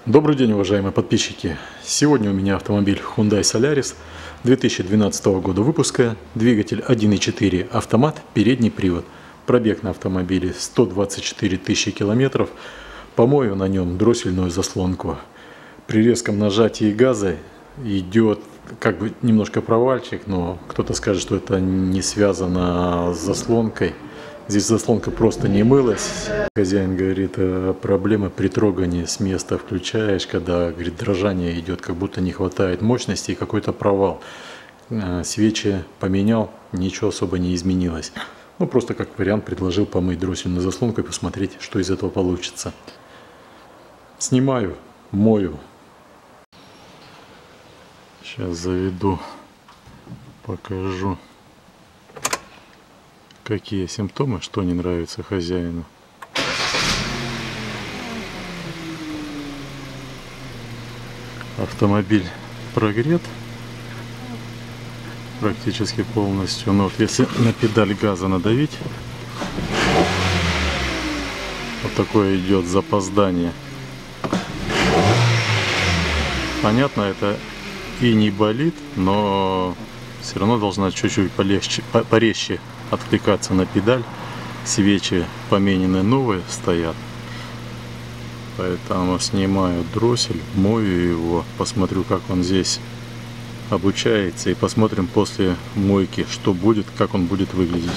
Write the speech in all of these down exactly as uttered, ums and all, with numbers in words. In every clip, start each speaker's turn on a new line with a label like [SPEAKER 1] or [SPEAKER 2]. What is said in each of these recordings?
[SPEAKER 1] Добрый день, уважаемые подписчики! Сегодня у меня автомобиль Hyundai Solaris две тысячи двенадцатого года выпуска, двигатель один и четыре автомат, передний привод. Пробег на автомобиле сто двадцать четыре тысячи километров. Помою на нем дроссельную заслонку. При резком нажатии газа идет как бы немножко провальчик, но кто-то скажет, что это не связано с заслонкой. Здесь заслонка просто не мылась. Хозяин говорит, проблема при трогании с места включаешь, когда, говорит, дрожание идет, как будто не хватает мощности и какой-то провал. Свечи поменял, ничего особо не изменилось. Ну, просто как вариант предложил помыть дроссельную заслонку и посмотреть, что из этого получится. Снимаю, мою. Сейчас заведу, покажу, какие симптомы, что не нравится хозяину. Автомобиль прогрет практически полностью, но вот если на педаль газа надавить, вот такое идет запоздание. Понятно, это и не болит, но все равно должна чуть-чуть полегче, порезче откликаться на педаль. Свечи поменены, новые стоят. Поэтому снимаю дроссель, мою его, посмотрю, как он здесь обучается, и посмотрим после мойки, что будет, как он будет выглядеть.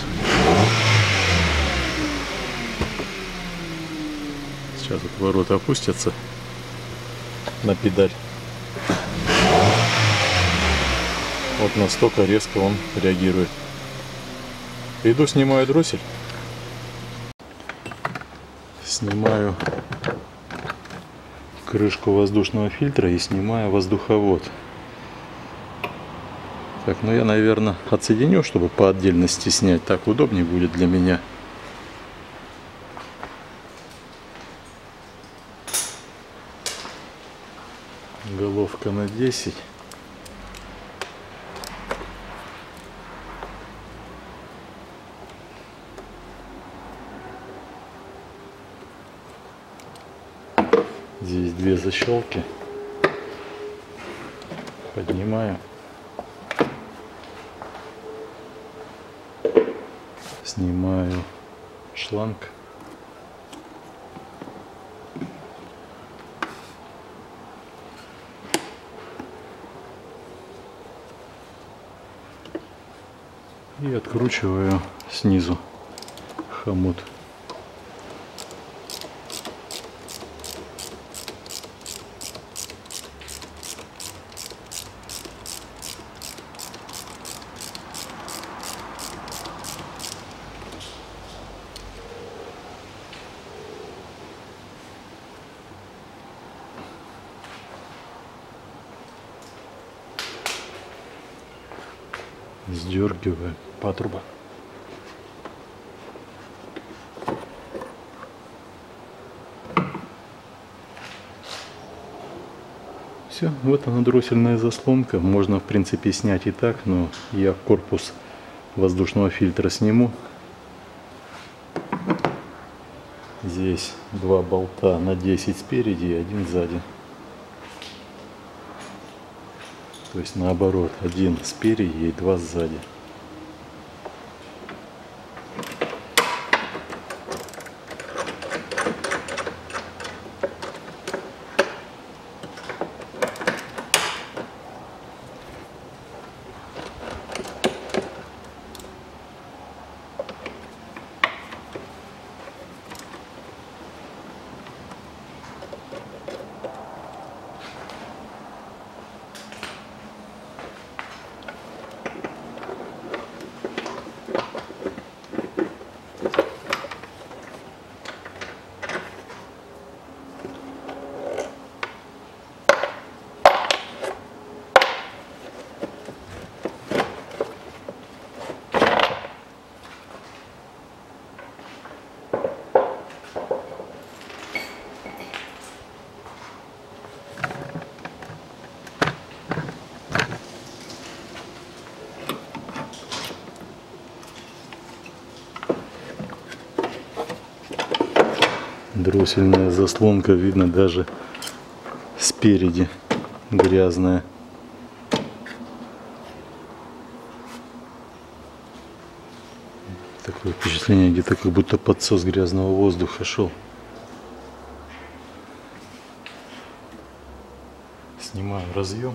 [SPEAKER 1] Сейчас вот ворота опустятся на педаль. Вот настолько резко он реагирует. Иду, снимаю дроссель. Снимаю крышку воздушного фильтра и снимаю воздуховод. Так, ну я, наверное, отсоединю, чтобы по отдельности снять. Так удобнее будет для меня. Головка на десять. Здесь две защелки. Поднимаю. Снимаю шланг. И откручиваю снизу хомут. Сдергиваю патрубок. Все, вот она, дроссельная заслонка. Можно, в принципе, снять и так, но я корпус воздушного фильтра сниму. Здесь два болта на десять спереди и один сзади. То есть наоборот, один спереди и два сзади. Дроссельная заслонка, видно, даже спереди грязная. Такое впечатление, где-то как будто подсос грязного воздуха шел. Снимаю разъем.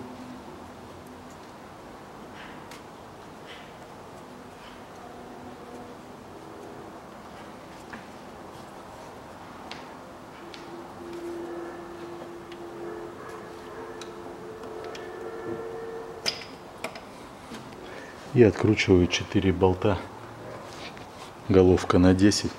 [SPEAKER 1] И откручиваю четыре болта. Головка на десять.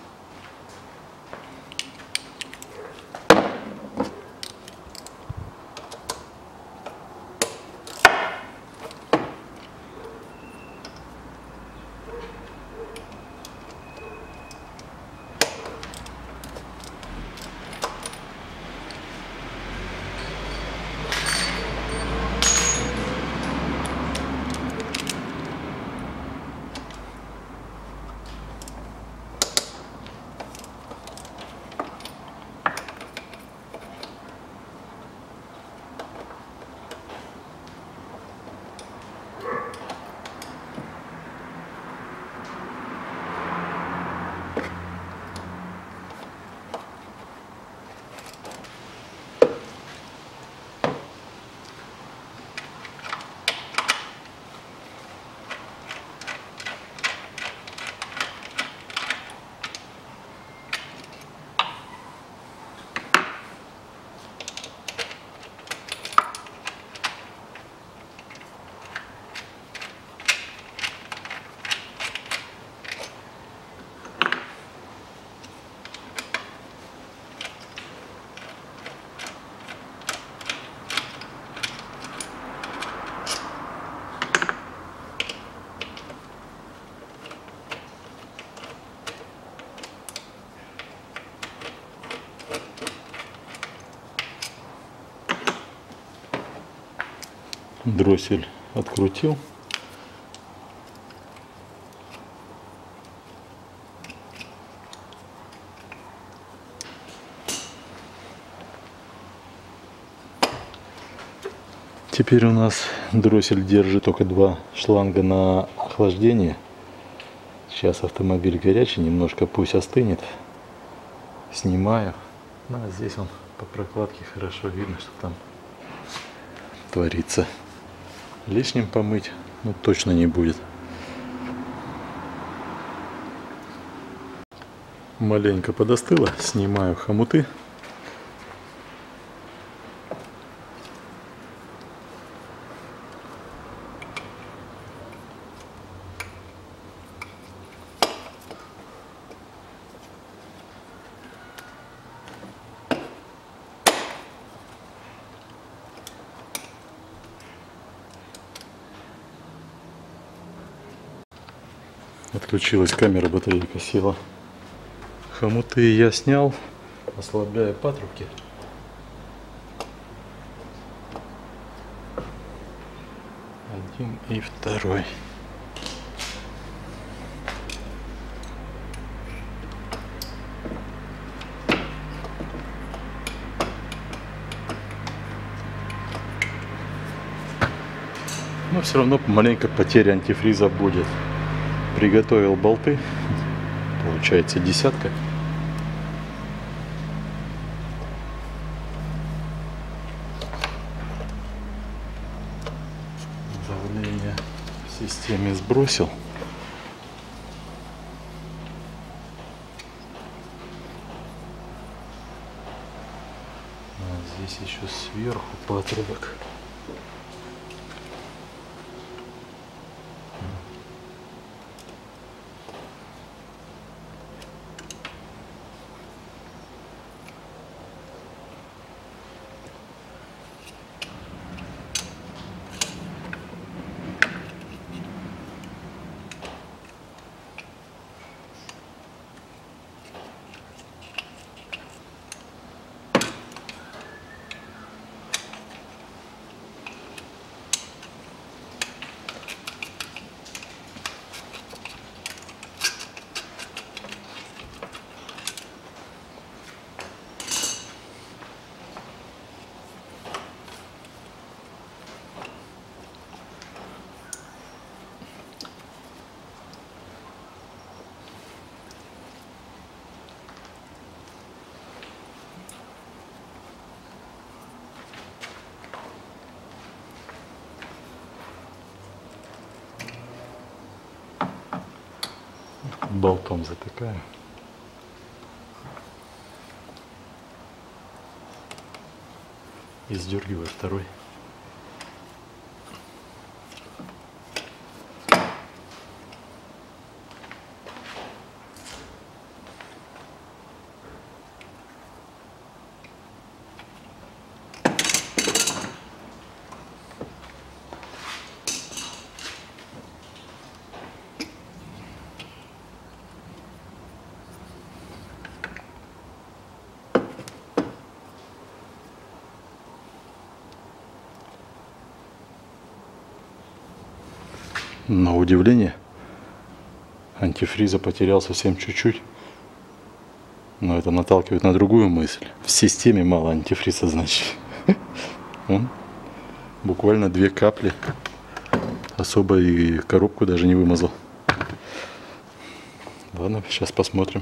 [SPEAKER 1] Дроссель открутил. Теперь у нас дроссель держит только два шланга на охлаждение. Сейчас автомобиль горячий, немножко пусть остынет. Снимаю. Ну, а здесь он по прокладке хорошо видно, что там творится. Лишним помыть, ну, точно не будет. Маленько подостыло, снимаю хомуты. Отключилась камера, батарейка села. Хомуты я снял, ослабляю патрубки. Один и второй. Но все равно маленько потеря антифриза будет. Приготовил болты, получается десятка. Давление в системе сбросил. А здесь еще сверху патрубок. болтом затыкаю. И сдергиваю второй. На удивление, антифриза потерял совсем чуть-чуть. Но это наталкивает на другую мысль. В системе мало антифриза, значит. Он буквально две капли. Особо и коробку даже не вымазал. Ладно, сейчас посмотрим.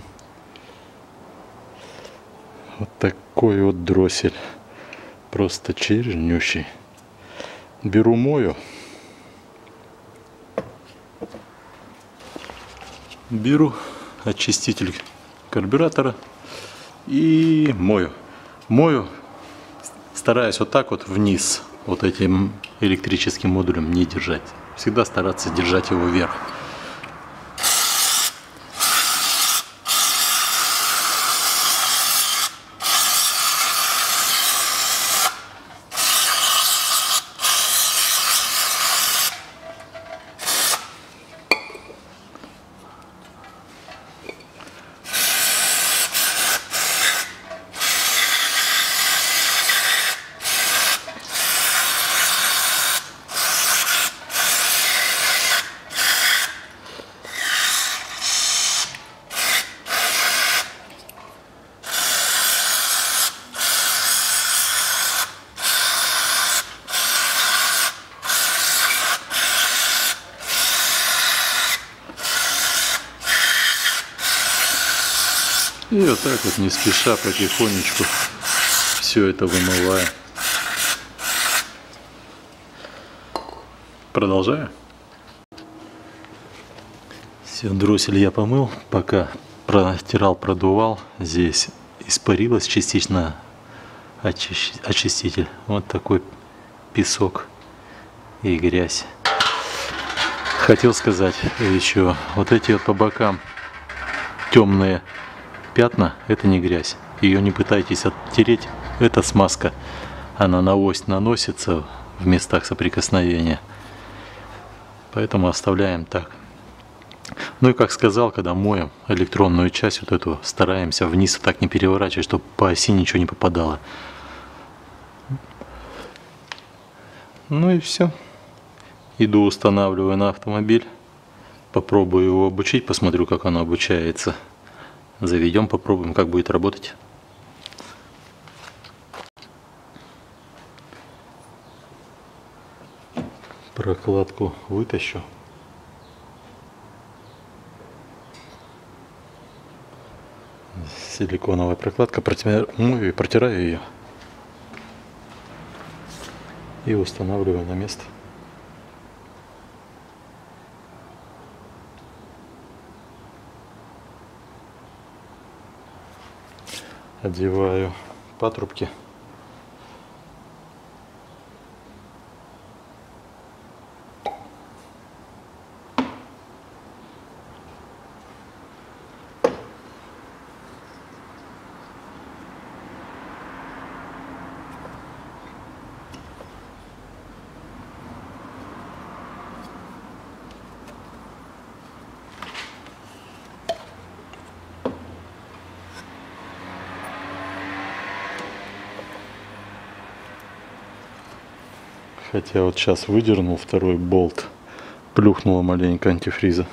[SPEAKER 1] Вот такой вот дроссель. Просто чернющий. Беру, мою. Беру очиститель карбюратора и мою. Мою, стараюсь вот так вот вниз, вот этим электрическим модулем не держать. Всегда стараться держать его вверх. И вот так вот, не спеша, потихонечку все это вымываю. Продолжаю. Все, дроссель я помыл, пока протирал, продувал. Здесь испарилось частично очиститель. Вот такой песок и грязь. Хотел сказать еще, вот эти вот по бокам темные пятна, это не грязь. Ее не пытайтесь оттереть, это смазка. Она на ось наносится в местах соприкосновения. Поэтому оставляем так. Ну и как сказал, когда моем электронную часть, вот эту стараемся вниз так не переворачивать, чтобы по оси ничего не попадало. Ну и все. Иду устанавливаю на автомобиль. Попробую его обучить, посмотрю, как оно обучается. Заведем, попробуем, как будет работать. Прокладку вытащу. Силиконовая прокладка, протираю, мою и протираю ее. И устанавливаю на место. Одеваю патрубки. Хотя вот сейчас выдернул второй болт, плюхнуло маленько антифриза.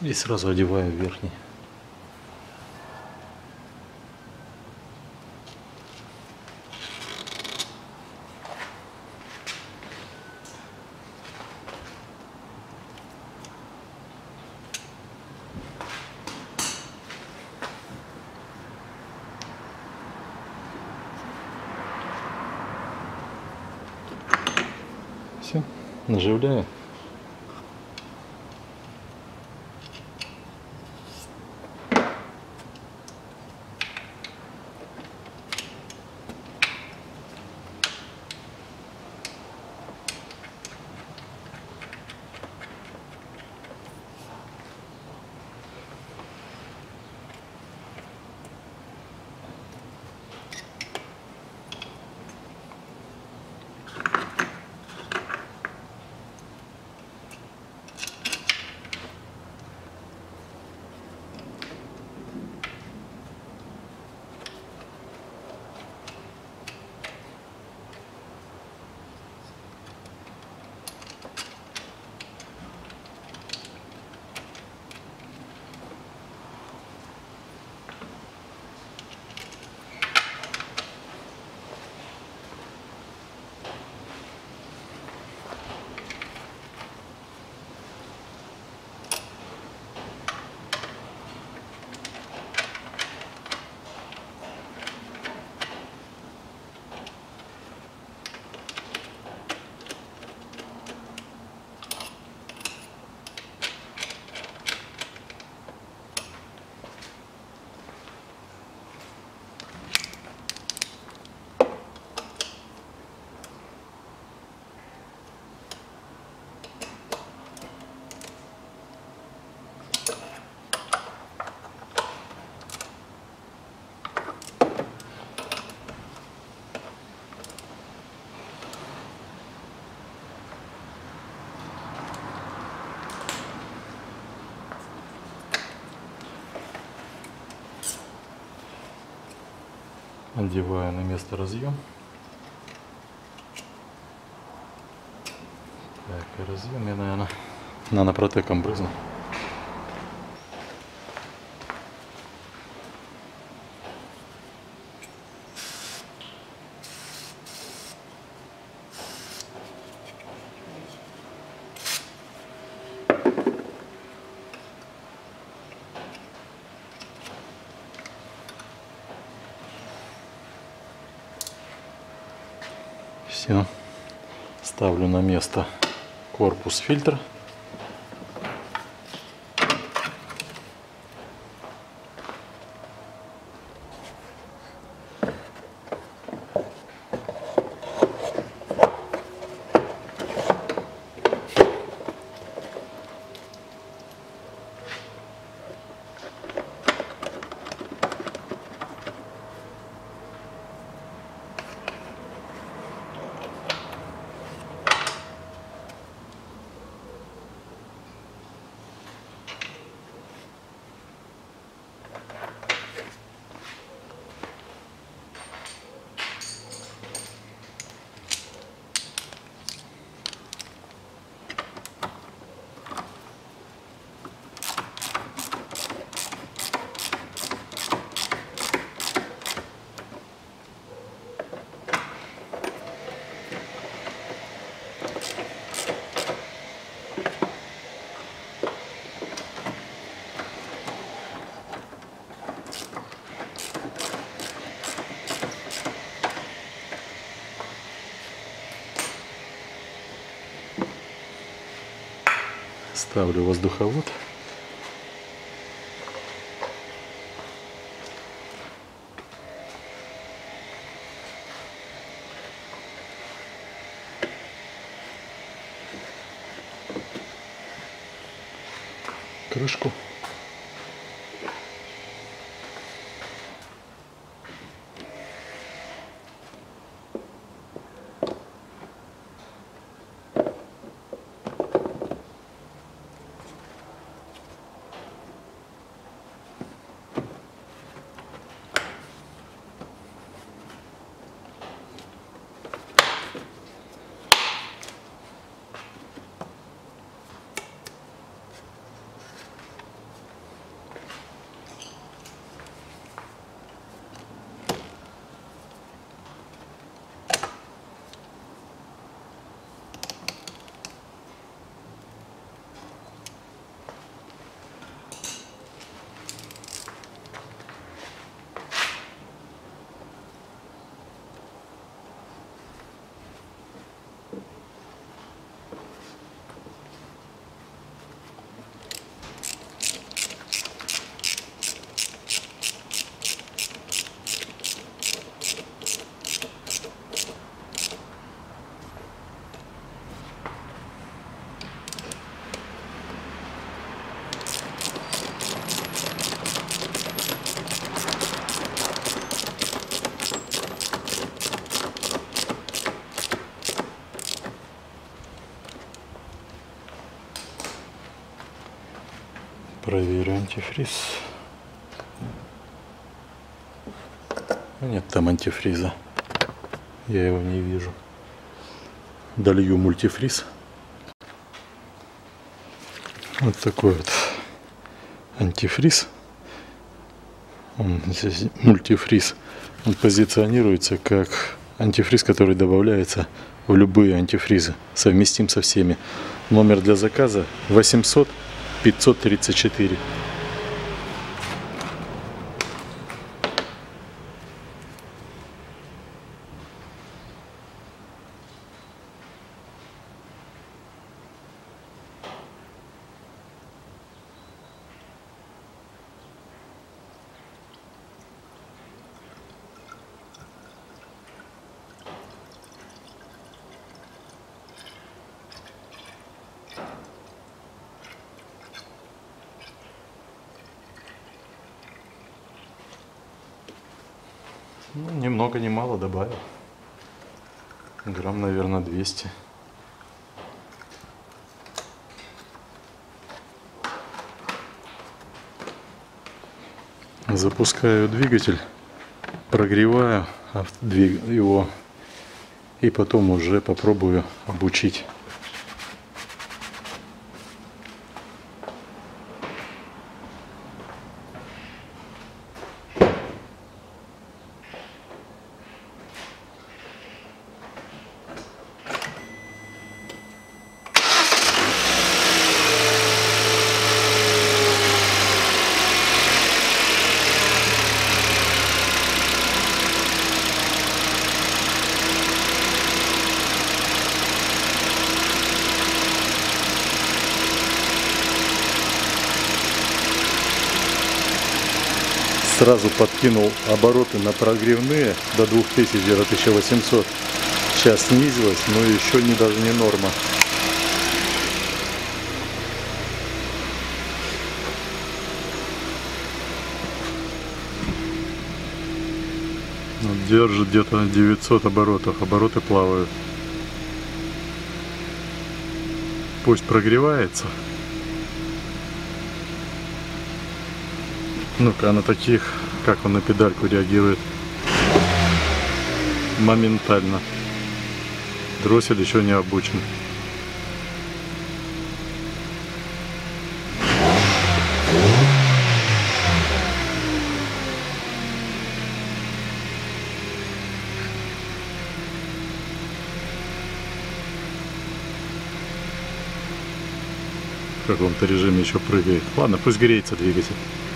[SPEAKER 1] И сразу одеваю верхний. Все, наживляю. Одеваю на место разъем. Так, и разъем я, наверное, нанопротеком брызну. Все, ставлю на место корпус фильтра. Ставлю воздуховод. Крышку. Проверю антифриз. Нет там антифриза. Я его не вижу. Долью мультифриз. Вот такой вот антифриз. Он здесь мультифриз. Он позиционируется как антифриз, который добавляется в любые антифризы. Совместим со всеми. Номер для заказа восемьсот пятьсот тридцать четыре. Ну, ни много ни мало добавил. Грамм, наверное, двести. Запускаю двигатель, прогреваю его и потом уже попробую обучить. Сразу подкинул обороты на прогревные до двух тысяч, где-то тысяча восемьсот. Сейчас снизилось, но еще не, даже не норма. Держит где-то девятьсот оборотов. Обороты плавают. Пусть прогревается. Ну-ка, на таких, как он на педальку реагирует. Моментально. Дроссель еще не обучен. В каком-то режиме еще прыгает. Ладно, пусть греется двигатель.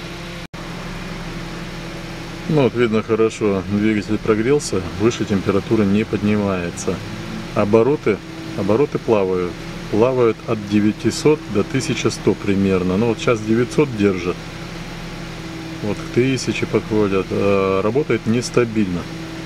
[SPEAKER 1] Ну вот видно хорошо, двигатель прогрелся, выше температура не поднимается. Обороты, обороты плавают. Плавают от девятисот до тысячи ста примерно. Ну вот сейчас девятьсот держит. Вот к тысяче подходят. А работает нестабильно.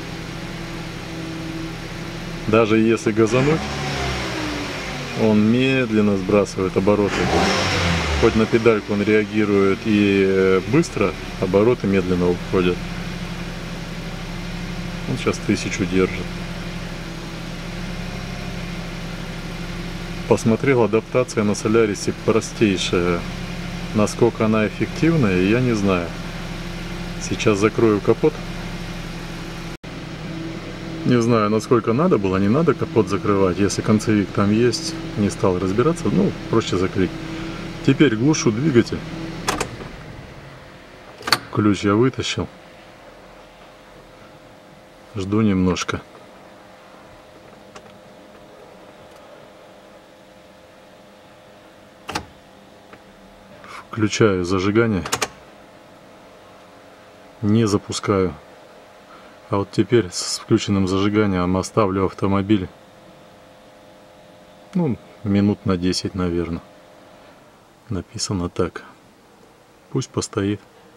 [SPEAKER 1] Даже если газануть, он медленно сбрасывает обороты. Хоть на педальку он реагирует и быстро, обороты медленно уходят. Он сейчас тысячу держит. Посмотрел, адаптация на Солярисе простейшая. Насколько она эффективная, я не знаю. Сейчас закрою капот. Не знаю, насколько надо было, не надо капот закрывать. Если концевик там есть, не стал разбираться, ну, проще закрыть. Теперь глушу двигатель. Ключ я вытащил. Жду немножко. Включаю зажигание. Не запускаю. А вот теперь с включенным зажиганием оставлю автомобиль. Ну, минут на десять, наверное. Написано так. Пусть постоит.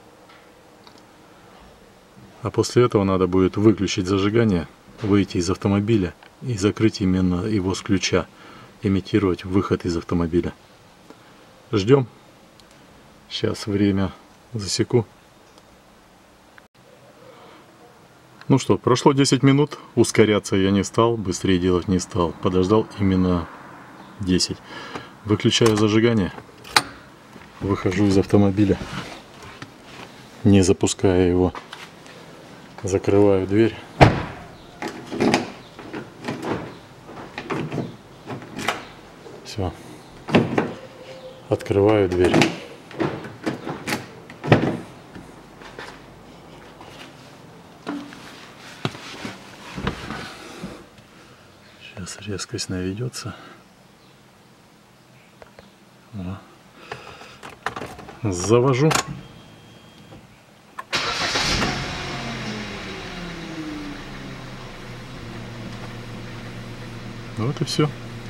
[SPEAKER 1] А после этого надо будет выключить зажигание, выйти из автомобиля и закрыть именно его с ключа. Имитировать выход из автомобиля. Ждем. Сейчас время засеку. Ну что, прошло десять минут. Ускоряться я не стал, быстрее делать не стал. Подождал именно десять. Выключаю зажигание. Выхожу из автомобиля, не запуская его. Закрываю дверь. Все. Открываю дверь. Сейчас резкость наведется. Завожу. Вот и все.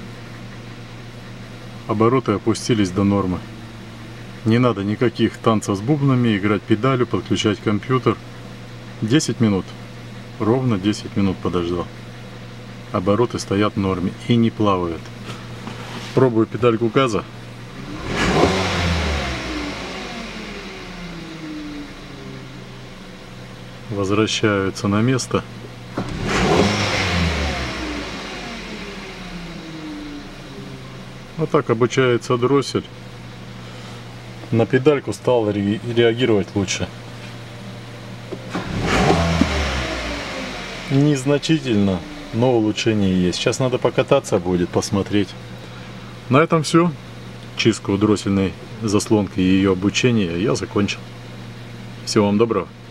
[SPEAKER 1] Обороты опустились до нормы. Не надо никаких танцев с бубнами, играть педалью, подключать компьютер. десять минут. Ровно десять минут подождал. Обороты стоят в норме и не плавают. Пробую педальку газа. Возвращаются на место. Вот так обучается дроссель. На педальку стал реагировать лучше. Незначительно, но улучшение есть. Сейчас надо покататься будет, посмотреть. На этом все. Чистку дроссельной заслонки и ее обучение я закончил. Всего вам доброго.